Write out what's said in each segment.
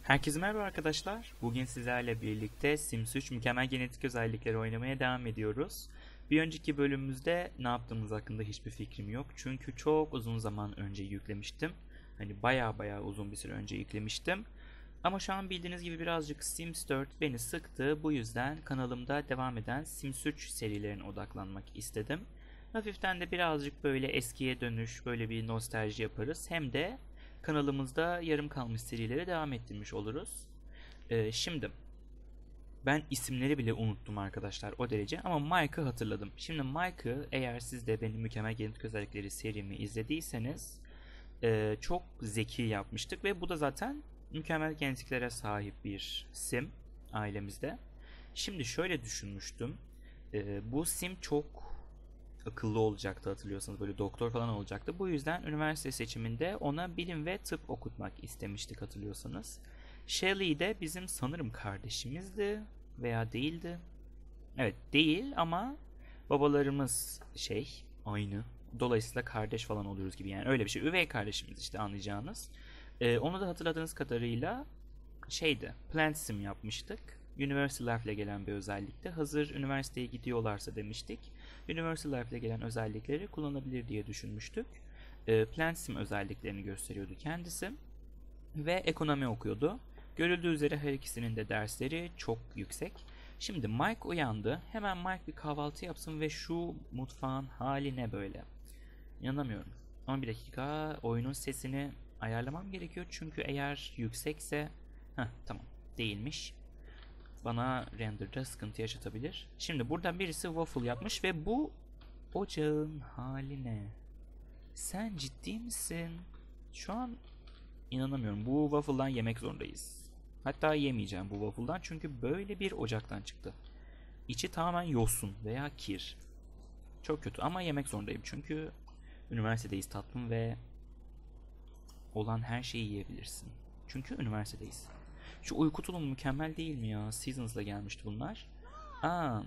Herkese merhaba arkadaşlar. Bugün sizlerle birlikte Sims 3 mükemmel genetik özellikleri oynamaya devam ediyoruz. Bir önceki bölümümüzde ne yaptığımız hakkında hiçbir fikrim yok. Çünkü çok uzun zaman önce yüklemiştim. Hani baya uzun bir süre önce yüklemiştim. Ama şu an bildiğiniz gibi birazcık Sims 4 beni sıktı. Bu yüzden kanalımda devam eden Sims 3 serilerine odaklanmak istedim. Hafiften de birazcık böyle eskiye dönüş, böyle bir nostalji yaparız. Hem de kanalımızda yarım kalmış serileri devam ettirmiş oluruz. Şimdi ben isimleri bile unuttum arkadaşlar o derece ama Mike'ı hatırladım. Şimdi Mike'ı eğer siz de benim mükemmel genetik özellikleri serimi izlediyseniz çok zeki yapmıştık ve bu da zaten mükemmel genetiklere sahip bir sim ailemizde. Şimdi şöyle düşünmüştüm. Bu sim çok akıllı olacaktı, hatırlıyorsanız böyle doktor falan olacaktı. Bu yüzden üniversite seçiminde ona bilim ve tıp okutmak istemiştik, hatırlıyorsanız. Shelley de bizim sanırım kardeşimizdi veya değildi. Evet, değil ama babalarımız aynı. Dolayısıyla kardeş falan oluyoruz gibi, yani öyle bir şey. Üvey kardeşimiz işte, anlayacağınız. Onu da hatırladığınız kadarıyla Plant Sim yapmıştık. Universal Life ile gelen bir özellikti. Hazır üniversiteye gidiyorlarsa demiştik, Universal Life ile gelen özellikleri kullanabilir diye düşünmüştük. Plant Sim özelliklerini gösteriyordu kendisi ve ekonomi okuyordu. Görüldüğü üzere her ikisinin de dersleri çok yüksek. Şimdi Mike uyandı. Hemen Mike bir kahvaltı yapsın ve şu mutfağın hali ne böyle? İnanamıyorum. Ama bir dakika, oyunun sesini ayarlamam gerekiyor çünkü eğer yüksekse tamam, değilmiş. Bana render'da sıkıntı yaşatabilir. Şimdi buradan birisi waffle yapmış ve bu ocağın hali ne? Sen ciddi misin? Şu an inanamıyorum. Bu waffle'dan yemek zorundayız. Hatta yemeyeceğim bu waffle'dan çünkü böyle bir ocaktan çıktı. İçi tamamen yosun veya kir. Çok kötü ama yemek zorundayım çünkü üniversitedeyiz tatlım ve olan her şeyi yiyebilirsin. Çünkü üniversitedeyiz. Şu uyku tulumu mükemmel değil mi ya? Seasons'la gelmişti bunlar. Aa,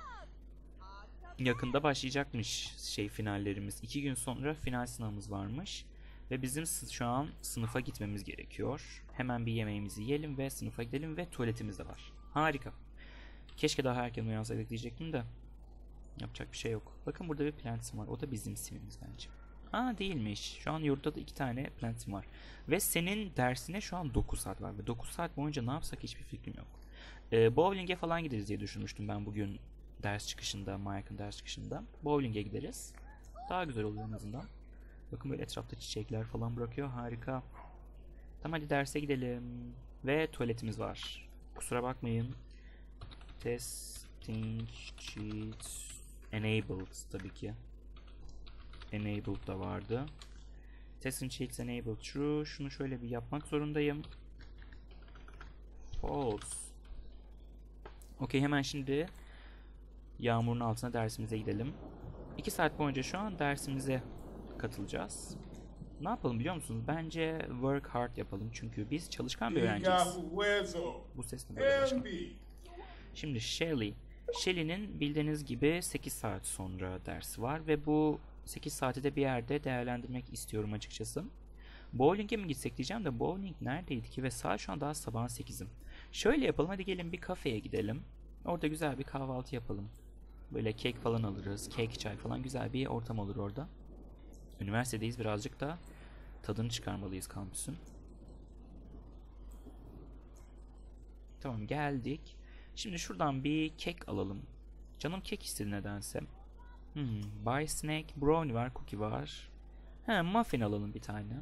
yakında başlayacakmış finallerimiz. 2 gün sonra final sınavımız varmış. Ve bizim şu an sınıfa gitmemiz gerekiyor. Hemen bir yemeğimizi yiyelim ve sınıfa gidelim ve tuvaletimiz de var. Harika. Keşke daha erken uyansaydık diyecektim de. Yapacak bir şey yok. Bakın burada bir plantim var. O da bizim simimiz bence. Aa, değilmiş. Şu an yurtta da 2 tane plantim var. Ve senin dersine şu an 9 saat var. Ve 9 saat boyunca ne yapsak hiçbir fikrim yok. Bowling'e falan gideriz diye düşünmüştüm ben bugün ders çıkışında, Mike'ın ders çıkışında. Bowling'e gideriz. Daha güzel oluyor en azından. Bakın böyle etrafta çiçekler falan bırakıyor. Harika. Tamam, hadi derse gidelim. Ve tuvaletimiz var. Kusura bakmayın. Testing sheet enabled tabii ki. Enabled da vardı. Testing sheets enabled true. Şunu şöyle bir yapmak zorundayım. False. Okey, hemen şimdi yağmurun altına dersimize gidelim. 2 saat boyunca şu an dersimize katılacağız. Ne yapalım biliyor musunuz? Bence work hard yapalım çünkü biz çalışkan bir öğrenciyiz. Bu ses ne böyle başka? Şimdi Shelley'nin bildiğiniz gibi 8 saat sonra dersi var ve bu 8 saati de bir yerde değerlendirmek istiyorum açıkçası. Bowling'e mi gitsek diyeceğim de bowling neredeydi ki ve saat şu an daha sabahın 8'im. Şöyle yapalım, hadi gelin bir kafeye gidelim. Orada güzel bir kahvaltı yapalım. Böyle kek falan alırız. Kek, çay falan, güzel bir ortam olur orada. Üniversitedeyiz, birazcık da tadını çıkarmalıyız kampüsün. Tamam, geldik. Şimdi şuradan bir kek alalım. Canım kek istedi nedense. Buy snack, brownie var, cookie var. Muffin alalım bir tane.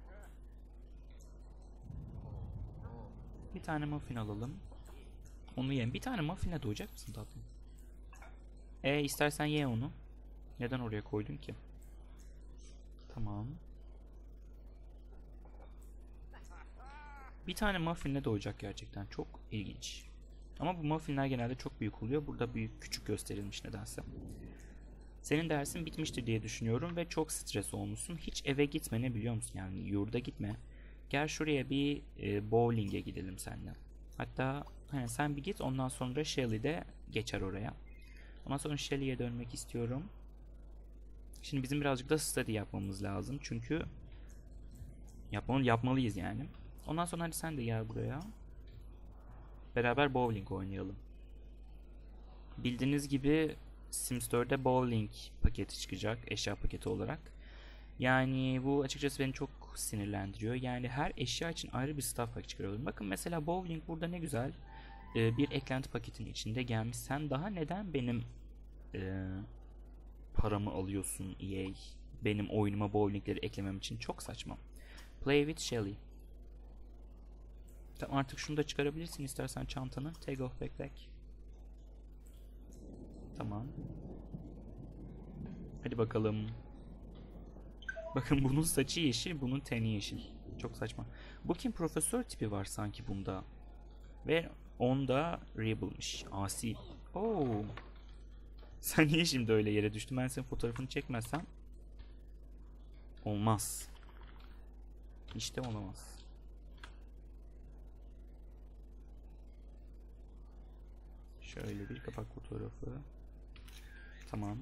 Bir tane muffin alalım. Onu yiyelim. Bir tane muffinle doyacak mısın tatlım? İstersen ye onu. Neden oraya koydun ki? Tamam. Bir tane muffinle doyacak gerçekten. Çok ilginç. Ama bu muffinler genelde çok büyük oluyor. Burada büyük küçük gösterilmiş nedense. Senin dersin bitmiştir diye düşünüyorum ve çok stres olmuşsun. Hiç eve gitme, ne biliyor musun? Yani yurda gitme. Gel şuraya bir bowling'e gidelim seninle. Hatta sen bir git, ondan sonra Shelley de geçer oraya. Ondan sonra Shelley'e dönmek istiyorum. Şimdi bizim birazcık da study yapmamız lazım. Çünkü yapmalıyız yani. Ondan sonra hadi sen de gel buraya. Beraber bowling oynayalım. Bildiğiniz gibi Sims 4'te bowling paketi çıkacak eşya paketi olarak. Yani bu açıkçası beni çok sinirlendiriyor. Yani her eşya için ayrı bir stuff pack çıkarıyorum. Bakın mesela bowling burada ne güzel. Bir eklenti paketinin içinde gelmiş. Sen daha neden benim e, paramı alıyorsun EA? Benim oyunuma bowlingleri eklemem için çok saçma. Play with Shelly. Tamam, artık şunu da çıkarabilirsin istersen çantanı. Take off backpack. Tamam. Hadi bakalım. Bakın bunun saçı yeşil, bunun teni yeşil. Çok saçma. Bu kim, profesör tipi var sanki bunda. Ve onda Rebel'mış. Asi. Oo. Sen niye şimdi öyle yere düştün? Ben senin fotoğrafını çekmezsem olmaz. İşte olamaz. Şöyle bir kapak fotoğrafı. Tamam.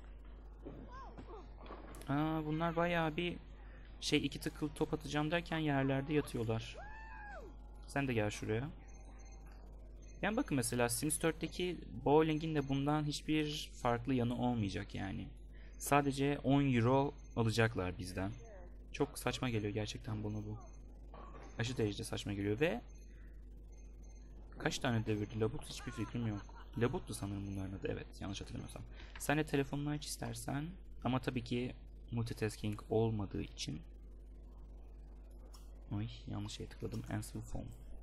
Bunlar bayağı bir şey, iki tıklı top atacağım derken yerlerde yatıyorlar. Sen de gel şuraya. Yani bakın mesela Sims 4'teki bowling'in de bundan hiçbir farklı yanı olmayacak yani. Sadece 10 euro alacaklar bizden. Çok saçma geliyor gerçekten bana bu. Aşırı derecede saçma geliyor ve kaç tane devirdi Labut hiçbir fikrim yok. Labut'tu sanırım bunların adı, evet, yanlış hatırlamıyorsam. Sen de telefonunu aç istersen ama tabii ki multitasking olmadığı için. Oy, yanlış şey tıkladım. Answer phone.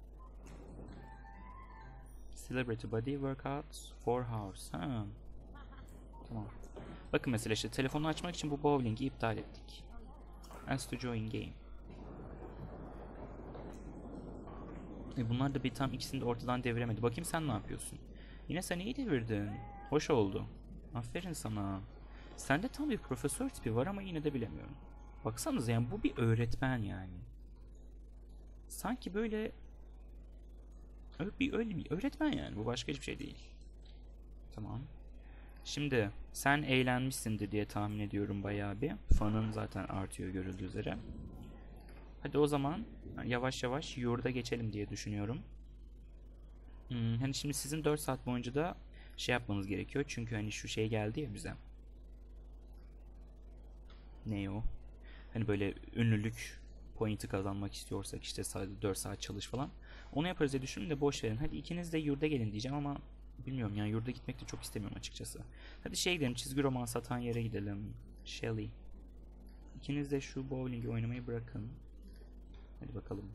Celebrity body workouts 4 hours. Ha. Tamam. Bakın mesela işte telefonu açmak için bu bowling'i iptal ettik. Ask to join game. Bunlar da bir tam ikisini de ortadan deviremedi. Bakayım sen ne yapıyorsun? Yine sen iyi devirdin. Hoş oldu. Aferin sana. Sende tam bir profesör tipi var ama yine de bilemiyorum. Baksanıza yani bu bir öğretmen yani. Sanki böyle öyle bir öğretmen yani. Bu başka hiçbir şey değil. Tamam. Şimdi sen eğlenmişsindir diye tahmin ediyorum bayağı bir. Fanın zaten artıyor görüldüğü üzere. Hadi o zaman yavaş yavaş yurda geçelim diye düşünüyorum. Hani şimdi sizin 4 saat boyunca da şey yapmanız gerekiyor. Çünkü hani şu şey geldi ya bize. Ne o? Hani böyle ünlülük pointi kazanmak istiyorsak işte sadece 4 saat çalış falan. Onu yaparız diye düşünün de boş verin. Hadi ikiniz de yurda gelin diyeceğim ama bilmiyorum yani yurda gitmek de çok istemiyorum açıkçası. Hadi şey gidelim, çizgi roman satan yere gidelim. Shelly. İkiniz de şu bowling'i oynamayı bırakın. Hadi bakalım.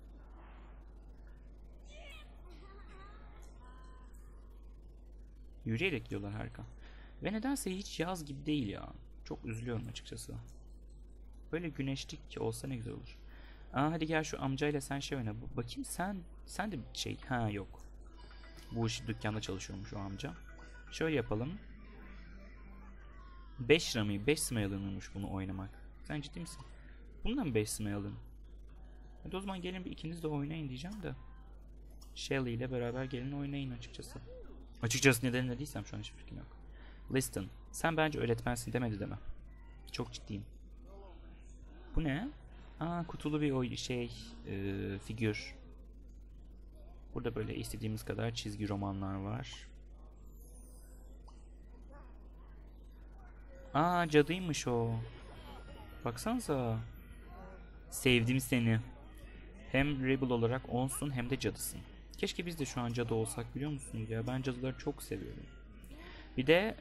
Yürüyerek diyorlar, harika. Ve nedense hiç yaz gibi değil ya. Çok üzülüyorum açıkçası. Böyle güneşlik olsa ne güzel olur. Hadi gel şu amcayla sen şey oyna. Bakayım sen de şey, ha yok. Bu iş dükkanda çalışıyormuş o amca. Şöyle yapalım. 5 lira mı? 5 smile alınırmış bunu oynamak. Sen ciddi misin? Bundan 5 smile alın. Hadi o zaman gelin bir ikiniz de oynayın diyeceğim de. Shelly ile beraber gelin oynayın açıkçası. Açıkçası neden ne değilsem şu an hiçbir fikrim yok. Listen. Sen bence öğretmensin demedi deme. Çok ciddiyim. Bu ne? Kutulu bir figür. Burada böyle istediğimiz kadar çizgi romanlar var. Cadıymış o. Baksanıza. Sevdim seni. Hem Rebel olarak onsun hem de cadısın. Keşke biz de şu an cadı olsak, biliyor musunuz ya? Ben cadıları çok seviyorum. Bir de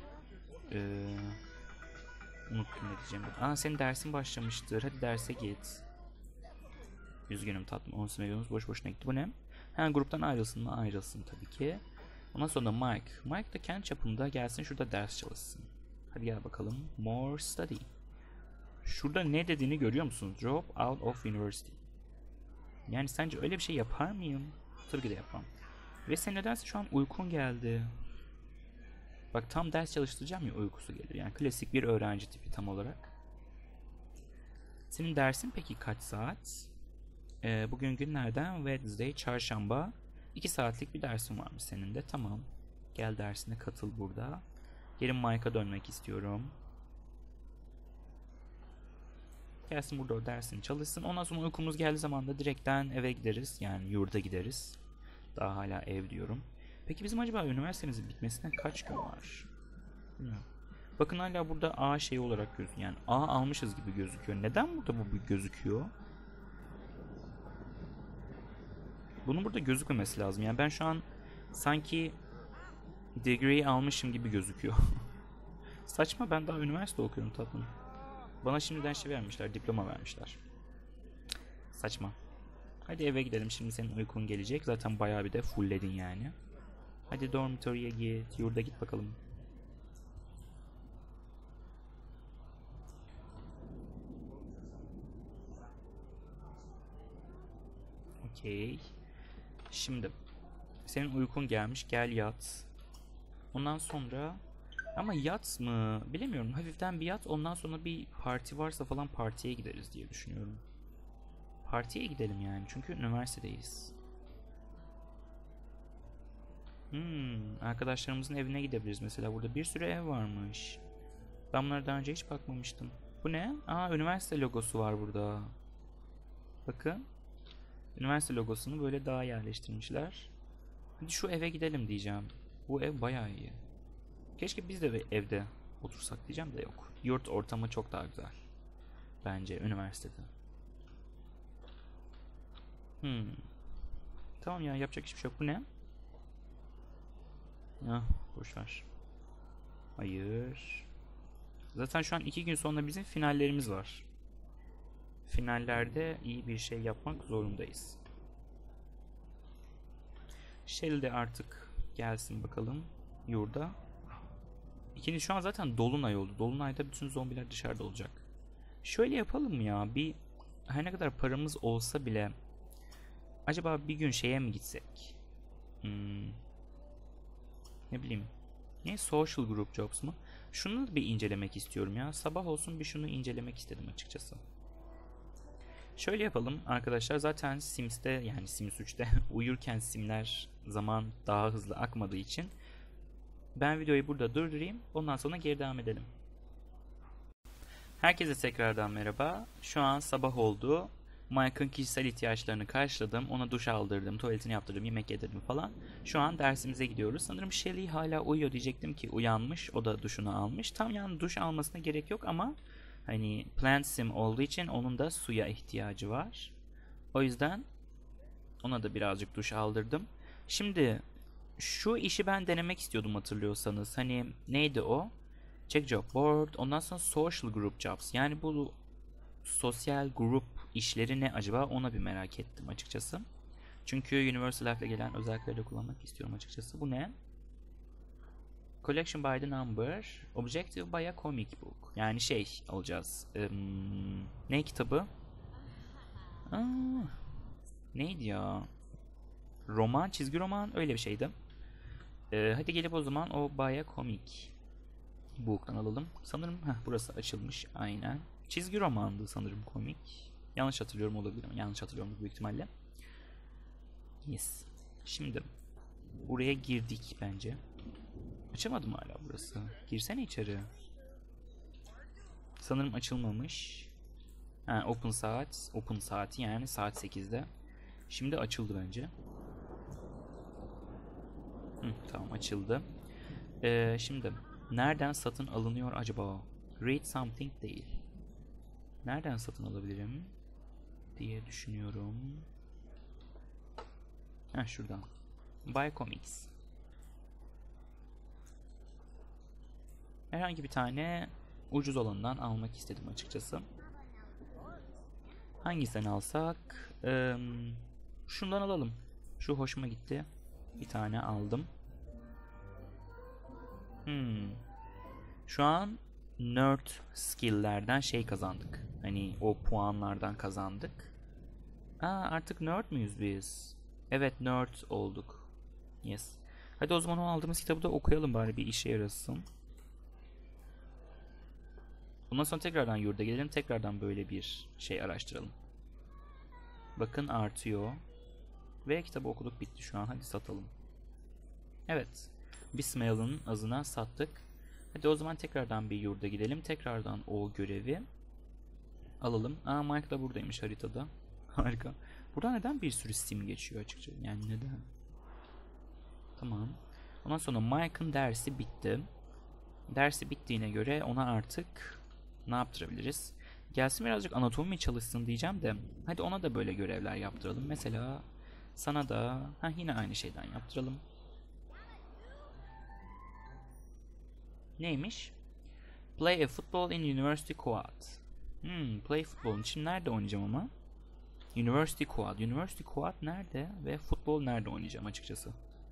unuttum ne diyeceğim. Senin dersin başlamıştır. Hadi derse git. Üzgünüm tatlım. 10 sınavımız boş boşuna gitti. Bu ne? Gruptan ayrılsın mı? Ayrılsın tabii ki. Ondan sonra Mike. Mike da kendi çapında gelsin şurada ders çalışsın. Hadi gel bakalım. More study. Şurada ne dediğini görüyor musunuz? Drop out of university. Yani sence öyle bir şey yapar mıyım? Tabii ki de yapmam. Ve sen nedense şu an uykun geldi. Bak tam ders çalıştıracağım ya, uykusu gelir. Yani klasik bir öğrenci tipi tam olarak. Senin dersin peki kaç saat? Bugün günlerden Wednesday, çarşamba. 2 saatlik bir dersin varmış senin de. Tamam. Gel dersine katıl burada. Gelin Mike'a dönmek istiyorum. Gelsin burada o dersini çalışsın. Ondan sonra uykumuz geldiği zaman da direkten eve gideriz. Yani yurda gideriz. Daha hala ev diyorum. Peki bizim acaba üniversitemizin bitmesine kaç gün var? Bilmiyorum. Bakın hala burada A şey olarak gözüküyor. Yani A almışız gibi gözüküyor. Neden burada bu gözüküyor? Bunun burada gözükmemesi lazım. Yani ben şu an sanki degree almışım gibi gözüküyor. Saçma, ben daha üniversite okuyorum tatlım. Bana şimdiden şey vermişler, diploma vermişler. Saçma. Hadi eve gidelim, şimdi senin uykun gelecek. Zaten bayağı bir de fullledin yani. Hadi dormitory'e git, yurda git bakalım. Okey. Şimdi senin uykun gelmiş, gel yat. Ondan sonra ama yat mı bilemiyorum, hafiften bir yat, ondan sonra bir parti varsa falan partiye gideriz diye düşünüyorum. Partiye gidelim yani, çünkü üniversitedeyiz. Arkadaşlarımızın evine gidebiliriz mesela, burada bir sürü ev varmış. Ben bunlara daha önce hiç bakmamıştım. Bu ne? Aa, üniversite logosu var burada. Bakın. Üniversite logosunu böyle daha yerleştirmişler. Hadi şu eve gidelim diyeceğim. Bu ev bayağı iyi. Keşke biz de evde otursak diyeceğim de yok. Yurt ortamı çok daha güzel. Bence üniversitede. Tamam ya, yapacak hiçbir şey yok. Bu ne? Ah, boşver. Hayır. Zaten şu an 2 gün sonra bizim finallerimiz var. Finallerde iyi bir şey yapmak zorundayız. Shell de artık gelsin bakalım yurda. İkinci şu an zaten dolunay oldu. Dolunayda bütün zombiler dışarıda olacak. Şöyle yapalım mı ya? Her ne kadar paramız olsa bile acaba bir gün şeye mi gitsek? Ne bileyim. Ne? Social group jobs mu? Şunu da bir incelemek istiyorum ya. Sabah olsun bir şunu incelemek istedim açıkçası. Şöyle yapalım arkadaşlar. Zaten Sims'te, yani Sims 3'te uyurken simler zaman daha hızlı akmadığı için ben videoyu burada durdurayım. Ondan sonra geri devam edelim. Herkese tekrardan merhaba. Şu an sabah oldu. Mike'ın kişisel ihtiyaçlarını karşıladım. Ona duş aldırdım, tuvaletini yaptırdım, yemek yedirdim falan. Şu an dersimize gidiyoruz. Sanırım Shelly hala uyuyor diyecektim ki uyanmış. O da duşunu almış. Tam yani duş almasına gerek yok ama hani plant sim olduğu için onun da suya ihtiyacı var. O yüzden ona da birazcık duş aldırdım. Şimdi şu işi ben denemek istiyordum, hatırlıyorsanız. Hani neydi o? Check job board. Ondan sonra social group jobs. Yani bu sosyal grup işleri ne acaba, ona bir merak ettim açıkçası. Çünkü Universal Life'le gelen özellikleri de kullanmak istiyorum açıkçası. Bu ne? Collection by the number. Objective by a comic book. Yani şey alacağız. Ne kitabı? Aa, neydi ya? Roman, çizgi roman, öyle bir şeydi. Hadi gelip o zaman o by a comic book'tan alalım. Sanırım burası açılmış aynen. Çizgi romandı sanırım, komik. Yanlış hatırlıyorum olabilir mi? Yanlış hatırlıyorum büyük ihtimalle. Yes. Şimdi buraya girdik bence. Açamadım hala burası. Girsene içeri. Sanırım açılmamış. Open saat. Open saati yani saat 8'de. Şimdi açıldı bence. Tamam, açıldı. Şimdi nereden satın alınıyor acaba? Read something değil. Nereden satın alabilirim diye düşünüyorum. Şuradan. Buy Comics. Herhangi bir tane ucuz olanından almak istedim açıkçası. Hangisinden alsak? Şundan alalım. Şu hoşuma gitti. Bir tane aldım. Şu an nerd skill'lerden şey kazandık. Hani o puanlardan kazandık. Artık nerd müyüz biz? Evet, nerd olduk. Yes. Hadi o zaman o aldığımız kitabı da okuyalım bari, bir işe yarasın. Bundan sonra tekrardan yurda gelelim. Tekrardan böyle bir şey araştıralım. Bakın artıyor. Ve kitabı okuduk, bitti şu an. Hadi satalım. Evet. Bismail'ın azına sattık. Hadi o zaman tekrardan bir yurda gidelim. Tekrardan o görevi Alalım. Aa, Mike da buradaymış haritada. Harika. Burada neden bir sürü sim geçiyor açıkçası? Yani neden? Tamam. Ondan sonra Mike'ın dersi bitti. Dersi bittiğine göre ona artık ne yaptırabiliriz? Gelsin birazcık anatomi çalışsın diyeceğim de. Hadi ona da böyle görevler yaptıralım. Mesela sana da yine aynı şeyden yaptıralım. Neymiş? Play a football in university quad. Play football için nerede oynayacağım ama? University quad. University quad nerede? Ve futbol nerede oynayacağım açıkçası?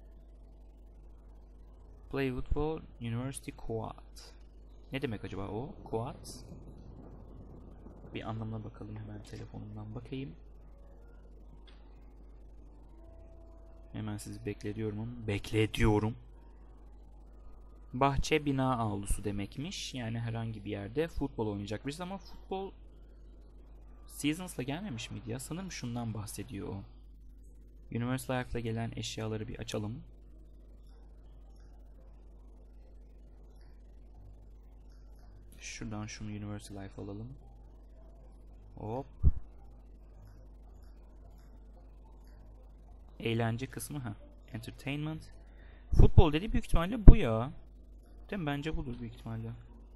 Play football university quad. Ne demek acaba o? Quad. Bir anlamına bakalım, hemen telefonumdan bakayım. Hemen sizi bekletiyorum. Bahçe, bina, avlusu demekmiş. Yani herhangi bir yerde futbol oynayacakmışız ama futbol Seasons'la gelmemiş miydi ya? Sanırım şundan bahsediyor o. Universal Life'la gelen eşyaları bir açalım. Şuradan şunu Universal Life alalım. Hop. Eğlence kısmı Entertainment. Futbol dedi, büyük ihtimalle bu ya. Değil mi? Bence budur büyük ihtimalle.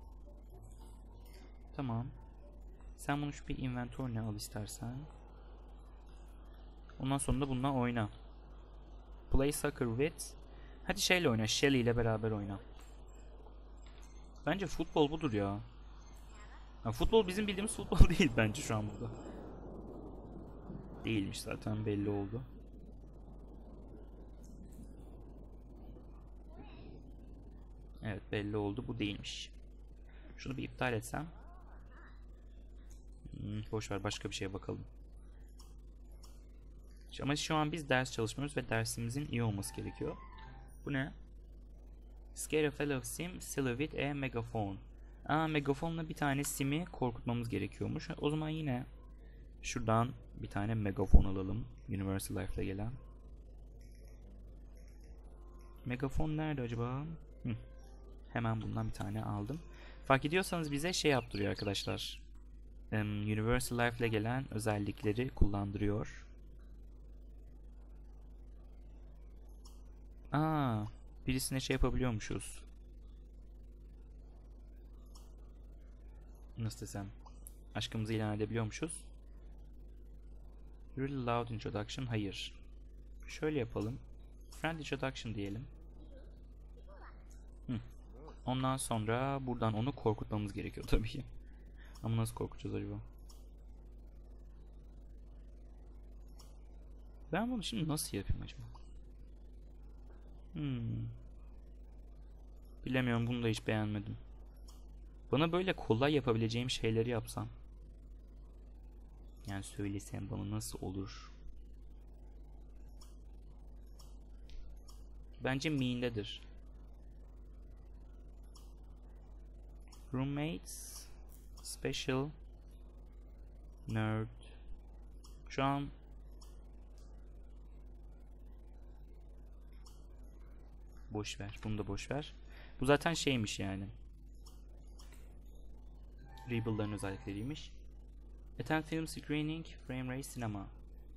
Tamam. Sen bunu şu bir inventory'ne al istersen. Ondan sonra da bununla oyna. Play soccer with. Hadi şeyle oyna. Shelly ile beraber oyna. Bence futbol budur ya. Futbol bizim bildiğimiz futbol değil bence şu an burada. Değilmiş zaten, belli oldu. Evet, belli oldu, bu değilmiş. Şunu bir iptal etsem. Boş ver, başka bir şeye bakalım. Ama şu an biz ders çalışmıyoruz ve dersimizin iyi olması gerekiyor. Bu ne? Scare a fellow sim still with a megaphone. Megafonla bir tane simi korkutmamız gerekiyormuş. O zaman yine şuradan bir tane megafon alalım. Universal Life'la gelen. Megafon nerede acaba? Hemen bundan bir tane aldım. Fark ediyorsanız bize şey yaptırıyor arkadaşlar. Universal Life'le gelen özellikleri kullandırıyor. Birisine şey yapabiliyormuşuz. Nasıl desem? Aşkımızı ilan edebiliyormuşuz. Really loud introduction. Hayır. Şöyle yapalım. Friend introduction diyelim. Ondan sonra buradan onu korkutmamız gerekiyor tabii ki. Ama nasıl korkutacağız acaba? Ben bunu şimdi nasıl yapayım acaba? Bilemiyorum, bunu da hiç beğenmedim. Bana böyle kolay yapabileceğim şeyleri yapsam. Yani söylesem bana nasıl olur? Bence mean'dedir. Roommates, special, nerd. Şu an boş ver. Bunu da boş ver. Bu zaten şeymiş yani. Rebel'ların özellikleriymiş. Attend film screening, frame rate, sinema.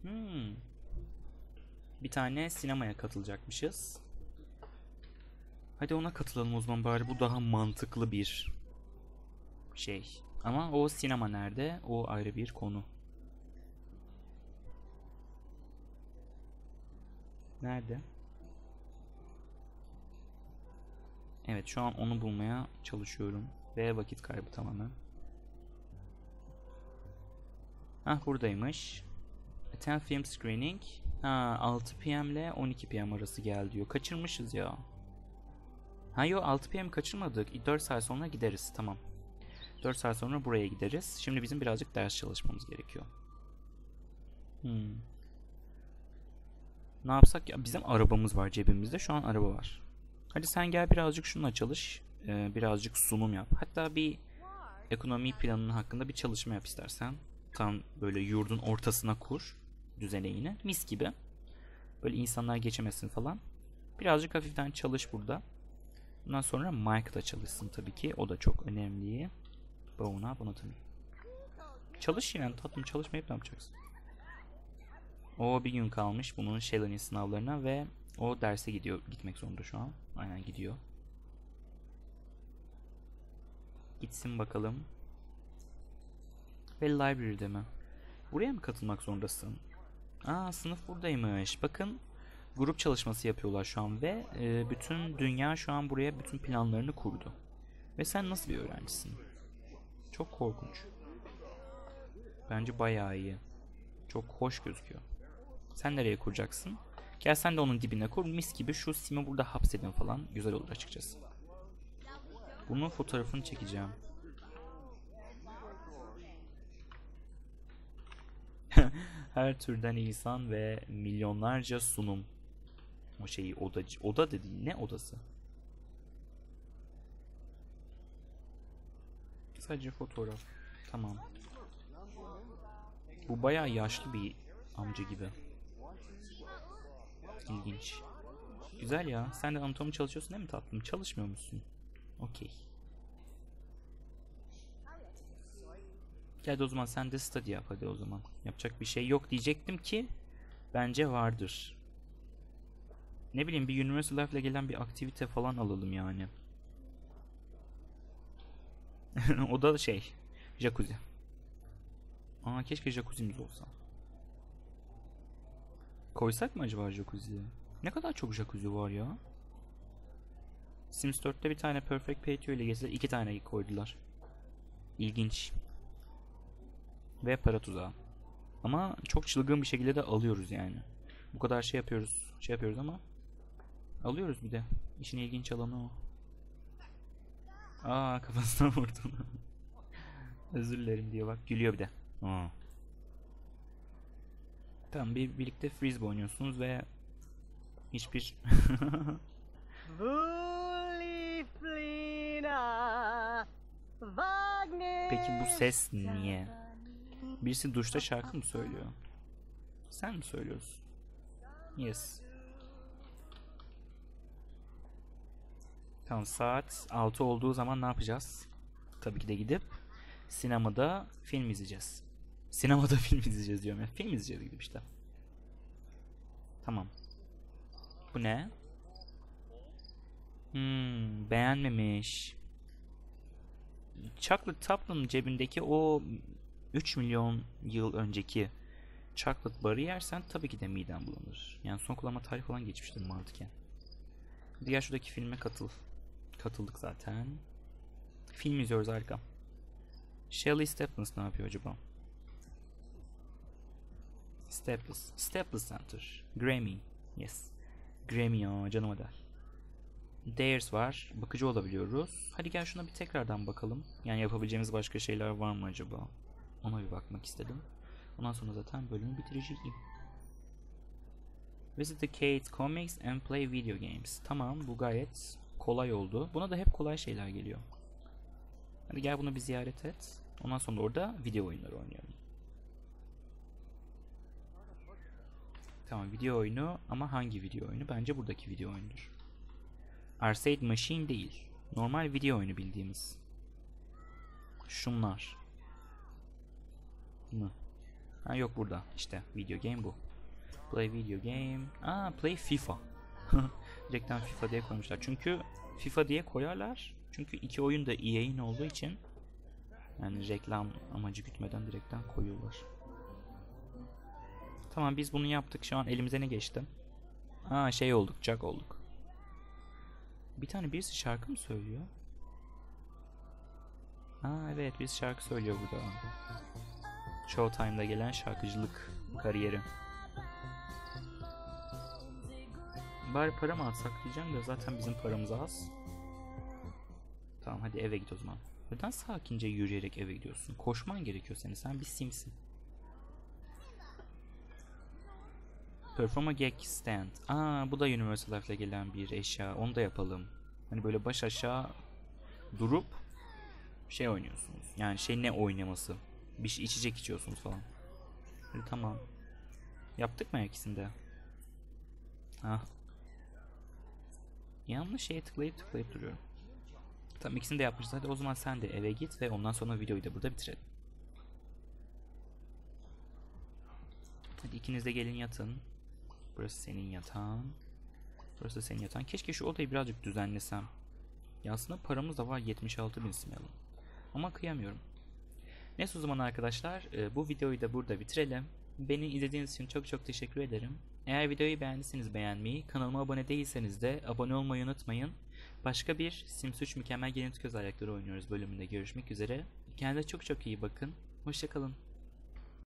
Bir tane sinemaya katılacakmışız. Hadi ona katılalım o zaman bari. Bu daha mantıklı bir şey. Ama o sinema nerede? O ayrı bir konu. Nerede? Evet, şu an onu bulmaya çalışıyorum. Ve vakit kaybı tamamen. Buradaymış. Attend film screening. 6 PM ile 12 PM arası gel diyor. Kaçırmışız ya. Yok, 6 PM kaçırmadık. 4 saat sonra gideriz. Tamam. 4 saat sonra buraya gideriz. Şimdi bizim birazcık ders çalışmamız gerekiyor. Ne yapsak ya? Bizim arabamız var cebimizde. Şu an araba var. Hadi sen gel birazcık şununla çalış. Birazcık sunum yap. Hatta bir ekonomi planının hakkında bir çalışma yap istersen. Tam böyle yurdun ortasına kur düzeneğini. Mis gibi. Böyle insanlar geçemesin falan. Birazcık hafiften çalış burada. Bundan sonra Mike da çalışsın tabii ki. O da çok önemli. Bone up anatomy. Çalış yani tatlım, çalışmayıp ne yapacaksın? O bir gün kalmış bunun Shelley'nin sınavlarına ve o derse gitmek zorunda şu an. Aynen gidiyor. Gitsin bakalım. Ve library'de mi? Buraya mı katılmak zorundasın? Aa, sınıf buradaymış. Bakın, grup çalışması yapıyorlar şu an ve bütün dünya şu an buraya bütün planlarını kurdu. Ve sen nasıl bir öğrencisin? Çok korkunç. Bence bayağı iyi. Çok hoş gözüküyor. Sen nereye kuracaksın? Gel sen de onun dibine kur. Mis gibi şu simi burada hapsedin falan. Güzel olur açıkçası. Bunun fotoğrafını çekeceğim. Her türden insan ve milyonlarca sunum. O şeyi oda dedi. Ne odası? Sadece fotoğraf. Tamam. Bu bayağı yaşlı bir amca gibi. İlginç. Güzel ya. Sen de anatomi çalışıyorsun değil mi tatlım? Çalışmıyor musun? Okey. Gel de o zaman sen de study yap hadi o zaman. Yapacak bir şey yok diyecektim ki bence vardır. Ne bileyim, bir Universal Life ile gelen bir aktivite falan alalım yani. O da şey, jacuzzi. Aa, keşke jacuzzi'miz olsa. Koysak mı acaba jacuzzi'yi? Ne kadar çok jacuzzi var ya. Sims 4'te bir tane Perfect Patio ile gezdiler. 2 tane koydular. İlginç. Ve para tuzağı. Ama çok çılgın bir şekilde de alıyoruz yani. Bu kadar şey yapıyoruz. Şey yapıyoruz ama alıyoruz bir de. İşin ilginç alanı o. Aa, kafasına vurdun. Özür dilerim diyor bak. Gülüyor bir de. Aa. Tamam, birlikte frisbee oynuyorsunuz ve hiçbir Peki bu ses niye? Birisi duşta şarkı mı söylüyor? Sen mi söylüyorsun? Yes. Tamam, saat 6 olduğu zaman ne yapacağız? Tabii ki de gidip sinemada film izleyeceğiz. Sinemada film izleyeceğiz diyorum ya. Film izleyeceğiz gidip işte. Tamam. Bu ne? Beğenmemiş. Chocolate Top'un cebindeki o 3 milyon yıl önceki chocolate barı yersen tabii ki de miden bulanır. Yani son kullanma tarihi falan geçmiştir mantıken. Diğer şuradaki filme katıl. Katıldık zaten. Film izliyoruz, harika. Shelley Staples ne yapıyor acaba? Staples Center. Grammy. Yes. Grammy ya, canıma der. Dares var. Bakıcı olabiliyoruz. Hadi gel şuna bir tekrardan bakalım. Yani yapabileceğimiz başka şeyler var mı acaba? Ona bir bakmak istedim. Ondan sonra zaten bölümü bitireceğim. Visit the Kate Comics and play video games. Tamam, bu gayet kolay oldu. Buna da hep kolay şeyler geliyor. Hadi gel bunu bir ziyaret et. Ondan sonra orada video oyunları oynayalım. Tamam, video oyunu ama hangi video oyunu? Bence buradaki video oyunudur. Arcade Machine değil. Normal video oyunu bildiğimiz. Şunlar. Mı? Ha yok, burada. İşte video game bu. Play video game. Aa, play FIFA. Direkten FIFA diye koymuşlar. Çünkü FIFA diye koyarlar. Çünkü iki oyun da EA'in olduğu için yani reklam amacı gütmeden direkten koyuyorlar. Tamam, biz bunu yaptık. Şu an elimize ne geçti? Aa, şey olduk. Jack olduk. Bir tane birisi şarkı mı söylüyor? Aa evet, birisi şarkı söylüyor burada. Showtime'da gelen şarkıcılık kariyeri. Bari para mı atsak diyeceğim de zaten bizim paramız az. Tamam, hadi eve git o zaman. Neden sakince yürüyerek eve gidiyorsun? Koşman gerekiyor senin. Sen bir simsin. Perform a gag stand. Aa, bu da Universal Life'le gelen bir eşya. Onu da yapalım. Hani böyle baş aşağı durup şey oynuyorsunuz. Yani şey, ne oynaması? Bir şey, içecek içiyorsunuz falan. Hadi tamam. Yaptık mı ikisinde? Ah. Yanlış şeye tıklayıp duruyorum. Tamam, ikisini de yapmışız. Hadi o zaman sen de eve git ve ondan sonra videoyu da burada bitirelim. Hadi ikiniz de gelin yatın. Burası senin yatağın. Burası senin yatağın. Keşke şu odayı birazcık düzenlesem. Ya aslında paramız da var, 76.000 simelon. Ama kıyamıyorum. Neyse o zaman arkadaşlar, bu videoyu da burada bitirelim. Beni izlediğiniz için çok çok teşekkür ederim. Eğer videoyu beğendiyseniz beğenmeyi, kanalıma abone değilseniz de abone olmayı unutmayın. Başka bir Sims 3 Mükemmel Genetik Özellikleri oynuyoruz bölümünde görüşmek üzere. Kendinize çok çok iyi bakın. Hoşça kalın.